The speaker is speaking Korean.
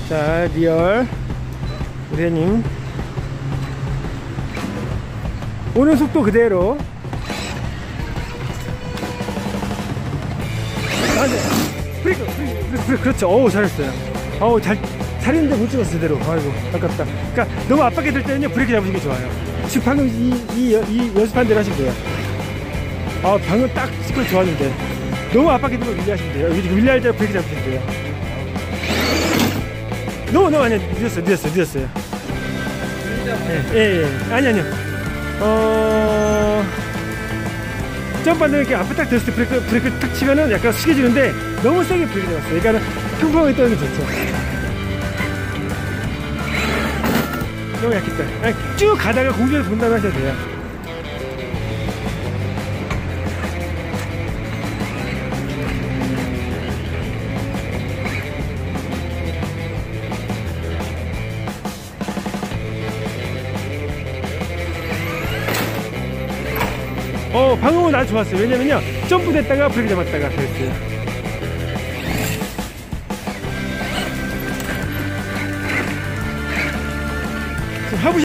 자, 리얼 우리 님 오는 속도 그대로. 아, 네. 브레이크. 그렇죠. 어우, 잘했어요. 어우, 잘했는데 못 찍었어, 제대로. 아이고, 아깝다. 그러니까 너무 압박이 될 때는요, 브레이크 잡으시는 게 좋아요. 지금 방금 이 연습한 대로 하시면 돼요. 아, 방금 딱 스크롤 좋았는데. 너무 압박이 되면 윌리하시면 돼요. 여기 지금 윌리할 때 브레이크 잡으시면 돼요. 너무 아니야. 늦었어요. 예. 아니요. 점프하는데 이렇게 앞에 딱 됐을 때 브레이크 탁 치면은 약간 숙여지는데 너무 세게 브레이크 잡았어요. 그러니까 평평하게 떠는 게 좋죠. 너무 약했다. 아니, 쭉 가다가 공중에서 본다고 하셔도 돼요. 방금은 아주 좋았어요. 왜냐면요, 점프 됐다가 브레이크 잡았다가 그랬어요.